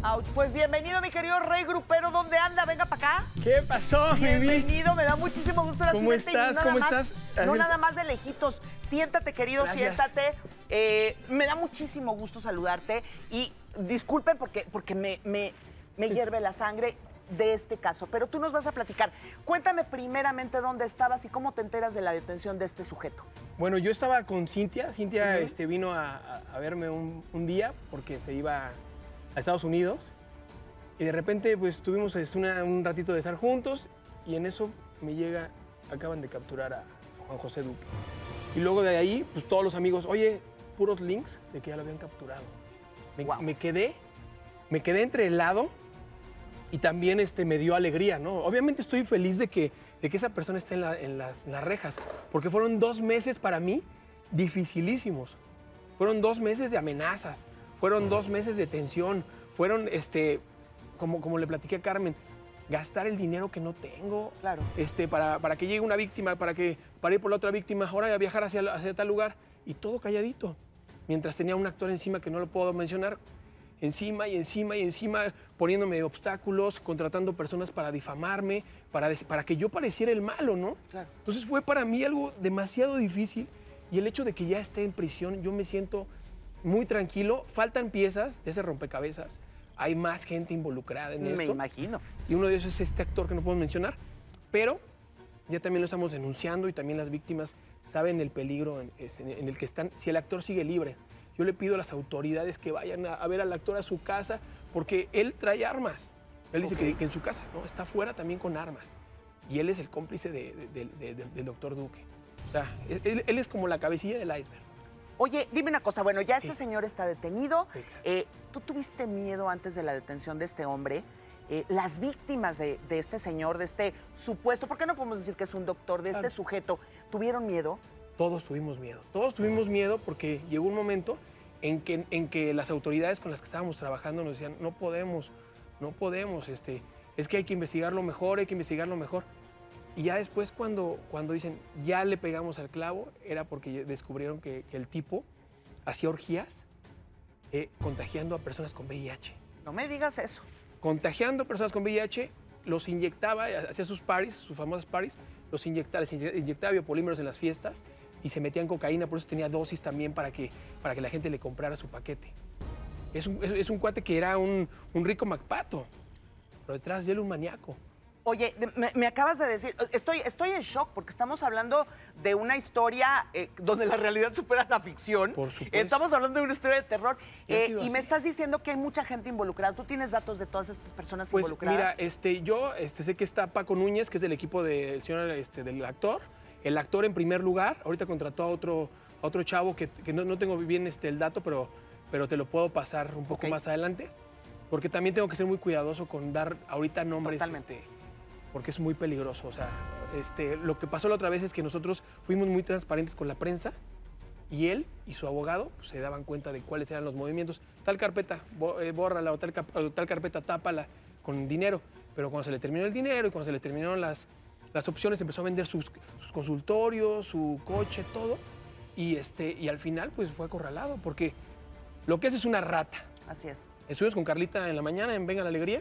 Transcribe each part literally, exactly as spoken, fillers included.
Ouch. Pues bienvenido, mi querido Rey Grupero. ¿Dónde anda? Venga para acá. ¿Qué pasó, mi Bienvenido, me da muchísimo gusto la ¿Cómo estás? No ¿Cómo más, estás? No nada más de lejitos. Siéntate, querido, Gracias. siéntate. Eh, me da muchísimo gusto saludarte. Y disculpen porque, porque me, me, me hierve la sangre de este caso. Pero tú nos vas a platicar. Cuéntame primeramente dónde estabas y cómo te enteras de la detención de este sujeto. Bueno, yo estaba con Cintia. Cintia Uh-huh. este, vino a, a- a verme un, un día porque se iba a Estados Unidos. Y de repente, pues, tuvimos este, una- un ratito de estar juntos. Y en eso me llega, acaban de capturar a Juan José Duque. Y luego de ahí, pues, todos los amigos, oye, puros links de que ya lo habían capturado. Me, Wow. me quedé, me quedé entre helado y también este, me dio alegría, ¿no? Obviamente estoy feliz de que, de que esa persona esté en, la- en las, en las rejas, porque fueron dos meses para mí dificilísimos. Fueron dos meses de amenazas, fueron dos meses de tensión, fueron, este, como, como le platiqué a Carmen, gastar el dinero que no tengo, Claro. este, para, para que llegue una víctima, para, que, para ir por la otra víctima, ahora a viajar hacia, hacia tal lugar, y todo calladito. Mientras tenía un actor encima que no lo puedo mencionar, encima y encima y encima, poniéndome obstáculos, contratando personas para difamarme, para, des- para que yo pareciera el malo, ¿no? Claro. Entonces fue para mí algo demasiado difícil, y el hecho de que ya esté en prisión, yo me siento muy tranquilo. Faltan piezas de ese rompecabezas, hay más gente involucrada en Me esto. imagino. Y uno de esos es este actor que no puedo mencionar, pero ya también lo estamos denunciando y también las víctimas saben el peligro en, es- en el que están si el actor sigue libre. Yo le pido a las autoridades que vayan a, a ver al actor a su casa porque él trae armas. Él dice Ok. que, que en su casa, ¿no? Está fuera también con armas. Y él es el cómplice de- de- de- de- del doctor Duque. O sea, él, él es como la cabecilla del iceberg. Oye, dime una cosa. Bueno, ya este Sí. señor está detenido. Exacto. Eh, ¿Tú tuviste miedo antes de la detención de este hombre? Eh, las víctimas de, de este señor, de este supuesto, ¿por qué no podemos decir que es un doctor, de Claro. este sujeto, tuvieron miedo? Todos tuvimos miedo. Todos tuvimos miedo porque llegó un momento en que, en que las autoridades con las que estábamos trabajando nos decían, no podemos, no podemos, este, es que hay que investigarlo mejor, hay que investigarlo mejor. Y ya después cuando, cuando dicen, ya le pegamos al clavo, era porque descubrieron que, que el tipo hacía orgías eh, contagiando a personas con V I H. No me digas eso. Contagiando a personas con V I H, los inyectaba, hacía sus paris, sus famosas paris, los inyectaba, les inye- inyectaba biopolímeros en las fiestas y se metían cocaína, por eso tenía dosis también para que, para que la gente le comprara su paquete. Es un, es, es un cuate que era un, un rico macpato, pero detrás de él un maníaco. Oye, de- me, me acabas de decir, estoy, estoy en shock porque estamos hablando de una historia eh, donde la realidad supera la ficción. Por supuesto. Estamos hablando de una historia de terror. Y ha eh, sido y me así. estás diciendo que hay mucha gente involucrada. ¿Tú tienes datos de todas estas personas Pues involucradas? mira, este, yo este, sé que está Paco Núñez, que es del equipo del señor, este, del actor. El actor en primer lugar, ahorita contrató a otro, a otro chavo que, que no, no tengo bien este, el dato, pero, pero te lo puedo pasar un poco Ok. más adelante. Porque también tengo que ser muy cuidadoso con dar ahorita nombres, Totalmente. este, porque es muy peligroso. O sea, este, lo que pasó la otra vez es que nosotros fuimos muy transparentes con la prensa y él y su abogado pues, se daban cuenta de cuáles eran los movimientos. Tal carpeta, bo- eh, bórrala, o tal, cap- o tal carpeta, tápala con dinero. Pero cuando se le terminó el dinero y cuando se le terminaron las, las opciones, empezó a vender sus, sus consultorios, su coche, todo. Y, este, y al final pues fue acorralado porque lo que es es una rata. Así es. Estuvimos con Carlita en la mañana en Venga la Alegría.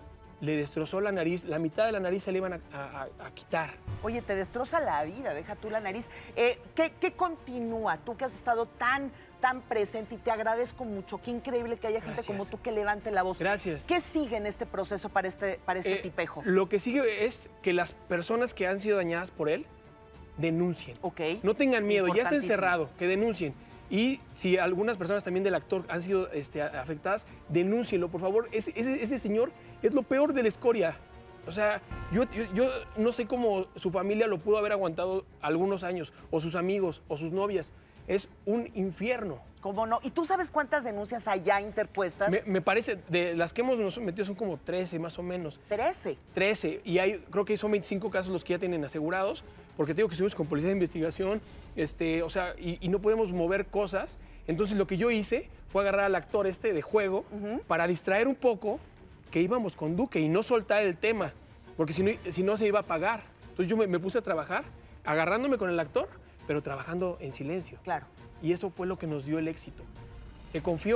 Le destrozó la nariz, la mitad de la nariz se le iban a, a- a quitar. Oye, te destroza la vida, deja tú la nariz. Eh, ¿qué, qué continúa? Tú que has estado tan, tan presente y te agradezco mucho. Qué increíble que haya gente Gracias. como tú que levante la voz. Gracias. ¿Qué sigue en este proceso para este, para este Eh, tipejo? Lo que sigue es que las personas que han sido dañadas por él denuncien. Ok. No tengan miedo, ya es Importantísimo. encerrado, que denuncien. Y si algunas personas también del actor han sido este, a- afectadas, denúncienlo, por favor. Ese, ese- ese señor es lo peor de la escoria. O sea, yo, yo, yo no sé cómo su familia lo pudo haber aguantado algunos años, o sus amigos, o sus novias. Es un infierno. ¿Cómo no? ¿Y tú sabes cuántas denuncias hay ya interpuestas? Me, me parece, de las que hemos nos metido son como trece más o menos. Trece. trece. Y hay, creo que son veinticinco casos los que ya tienen asegurados, porque te digo que estuvimos con policía de investigación, este, o sea, y, y no podemos mover cosas. Entonces lo que yo hice fue agarrar al actor este de juego Ujú. para distraer un poco que íbamos con Duque y no soltar el tema, porque si no, si no se iba a pagar. Entonces yo me, me puse a trabajar agarrándome con el actor, pero trabajando en silencio. Claro. Y eso fue lo que nos dio el éxito. Que confió.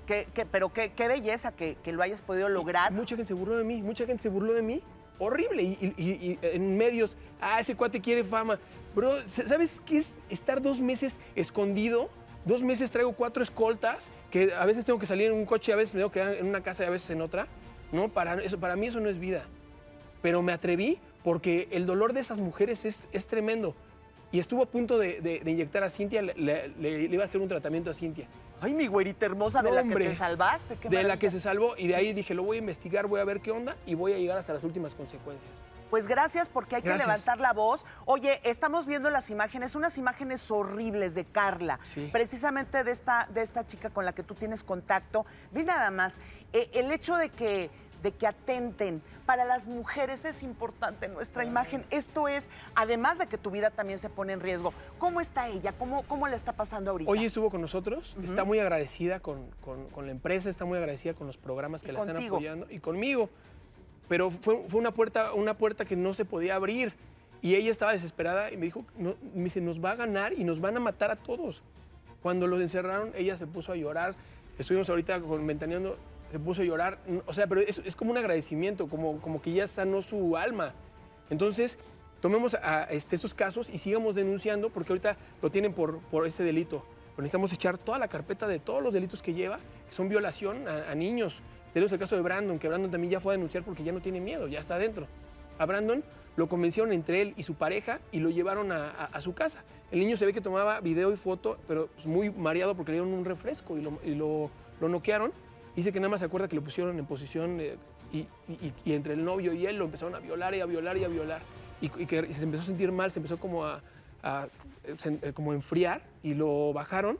qué, qué, pero qué, qué belleza que, que lo hayas podido lograr. Y mucha gente se burló de mí, mucha gente se burló de mí. Horrible. Y, y- y- y en medios, ah, ese cuate quiere fama. Bro, ¿sabes qué es estar dos meses escondido? Dos meses traigo cuatro escoltas, que a veces tengo que salir en un coche, a veces me tengo que quedar en una casa y a veces en otra. No, para, eso, para mí eso no es vida. Pero me atreví porque el dolor de esas mujeres es, es tremendo. Y estuvo a punto de, de- de inyectar a Cintia, le, le- le iba a hacer un tratamiento a Cintia. Ay, mi güerita hermosa, de No, la hombre. que te salvaste. Qué De la maravilla. que se salvó y de ahí dije, lo voy a investigar, voy a ver qué onda y voy a llegar hasta las últimas consecuencias. Pues gracias, porque hay Gracias. que levantar la voz. Oye, estamos viendo las imágenes, unas imágenes horribles de Carla, Sí. precisamente de esta, de esta chica con la que tú tienes contacto. Ve nada más, eh, el hecho de que, de que atenten para las mujeres es importante nuestra imagen. Esto es, además de que tu vida también se pone en riesgo. ¿Cómo está ella? ¿Cómo, cómo le está pasando ahorita? Hoy estuvo con nosotros, Ujú. está muy agradecida con, con- con la empresa, está muy agradecida con los programas que Y la están contigo. apoyando y conmigo. Pero fue, fue una, puerta, una puerta que no se podía abrir y ella estaba desesperada y me dijo, no, me dice, nos va a ganar y nos van a matar a todos. Cuando los encerraron, ella se puso a llorar. Estuvimos ahorita con Ventaneando, se puso a llorar. O sea, pero es, es como un agradecimiento, como, como que ya sanó su alma. Entonces, tomemos a, este, estos casos y sigamos denunciando porque ahorita lo tienen por, por este delito. Pero necesitamos echar toda la carpeta de todos los delitos que lleva, que son violación a, a niños. Tenemos el caso de Brandon, que Brandon también ya fue a denunciar porque ya no tiene miedo, ya está adentro. A Brandon lo convencieron entre él y su pareja y lo llevaron a, a- a su casa. El niño se ve que tomaba video y foto, pero pues, muy mareado porque le dieron un refresco y lo, y lo, lo noquearon. Dice que nada más se acuerda que lo pusieron en posición eh, y, y- y entre el novio y él lo empezaron a violar y a violar y a violar. Y, y que se empezó a sentir mal, se empezó como a, a, eh, sen- eh, como a enfriar y lo bajaron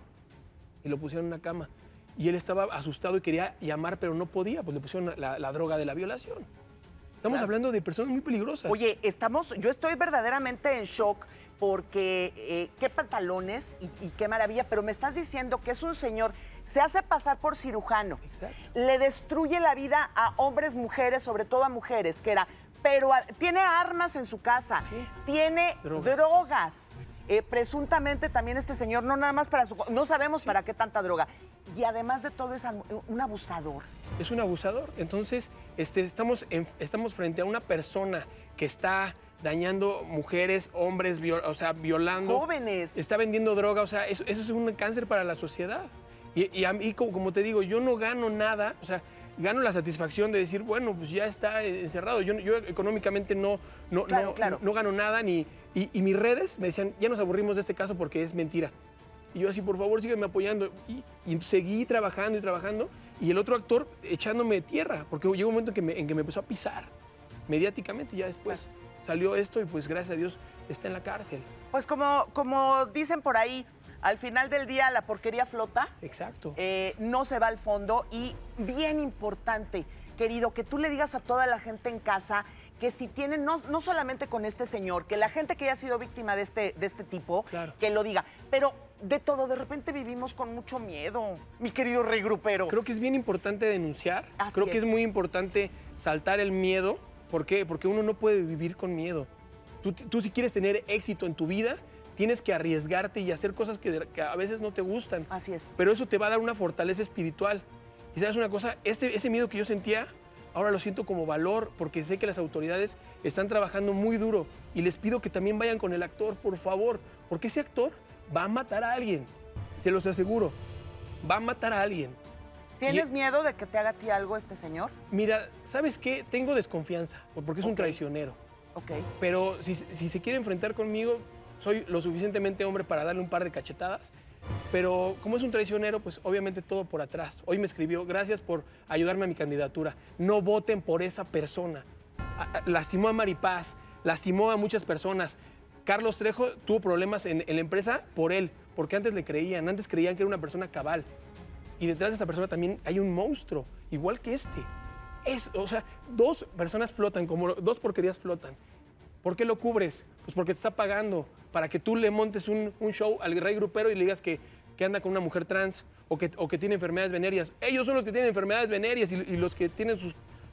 y lo pusieron en una cama. Y él estaba asustado y quería llamar, pero no podía, pues le pusieron la, la droga de la violación. Estamos Claro. hablando de personas muy peligrosas. Oye, estamos, yo estoy verdaderamente en shock porque eh, qué pantalones y, y qué maravilla, pero me estás diciendo que es un señor, se hace pasar por cirujano, Exacto. le destruye la vida a hombres, mujeres, sobre todo a mujeres, que era, pero a- tiene armas en su casa, Sí. tiene Droga. drogas. Eh, presuntamente también este señor, no nada más para su... No sabemos para qué tanta droga. Y además de todo es am- un abusador. Es un abusador. Entonces, este, estamos, en- estamos frente a una persona que está dañando mujeres, hombres, viol- o sea, violando. Jóvenes. Está vendiendo droga, o sea, eso, eso es un cáncer para la sociedad. Y, y a mí, como, como te digo, yo no gano nada, o sea, gano la satisfacción de decir, bueno, pues ya está encerrado. Yo, yo económicamente no, no, Claro, no, claro. no, no gano nada, ni, y, y mis redes me decían, ya nos aburrimos de este caso porque es mentira. Y yo así, por favor, sígueme apoyando. Y, y seguí trabajando y trabajando, y el otro actor echándome tierra, porque llegó un momento en que me, en que me empezó a pisar mediáticamente, y ya después salió esto y pues gracias a Dios está en la cárcel. Pues como, como dicen por ahí, al final del día la porquería flota, Exacto. eh, no se va al fondo y bien importante, querido, que tú le digas a toda la gente en casa que si tienen, no, no solamente con este señor, que la gente que haya sido víctima de este, de este tipo, Claro. que lo diga, pero de todo, de repente vivimos con mucho miedo, mi querido rey grupero. Creo que es bien importante denunciar, Así creo que es. es muy importante saltar el miedo. ¿Por qué? Porque uno no puede vivir con miedo. Tú, tú si quieres tener éxito en tu vida, tienes que arriesgarte y hacer cosas que, de- que a veces no te gustan. Así es. Pero eso te va a dar una fortaleza espiritual. Y sabes una cosa, este, ese miedo que yo sentía, ahora lo siento como valor, porque sé que las autoridades están trabajando muy duro. Y les pido que también vayan con el actor, por favor, porque ese actor va a matar a alguien, se los aseguro, va a matar a alguien. ¿Tienes Y- miedo de que te haga a ti algo este señor? Mira, ¿sabes qué? Tengo desconfianza, porque es un Ok. traicionero. Ok. Pero si, si se quiere enfrentar conmigo, soy lo suficientemente hombre para darle un par de cachetadas. Pero como es un traicionero, pues obviamente todo por atrás. Hoy me escribió, gracias por ayudarme a mi candidatura. No voten por esa persona. A- a- lastimó a Maripaz, lastimó a muchas personas. Carlos Trejo tuvo problemas en, en la empresa por él, porque antes le creían, antes creían que era una persona cabal. Y detrás de esa persona también hay un monstruo, igual que este. Es, o sea, dos personas flotan, como lo- dos porquerías flotan. ¿Por qué lo cubres? Pues porque te está pagando para que tú le montes un, un show al rey grupero y le digas que, que anda con una mujer trans o que, o que tiene enfermedades venéreas. Ellos son los que tienen enfermedades venéreas y, y los que tienen sus,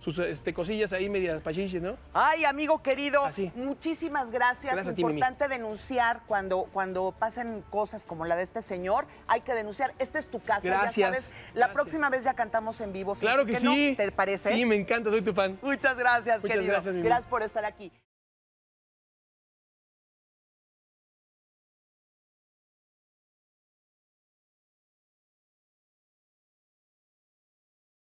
sus este, cosillas ahí medias pachiches, ¿no? Ay, amigo querido, Así. muchísimas gracias. Gracias a ti, Mimi. Importante denunciar cuando, cuando pasen cosas como la de este señor. Hay que denunciar. Esta es tu casa, Gracias. ya sabes. La Gracias. próxima vez ya cantamos en vivo. Claro que no, sí. ¿te parece? Sí, me encanta, soy tu fan. Muchas gracias, Muchas querido. gracias, Mimi. Gracias por estar aquí.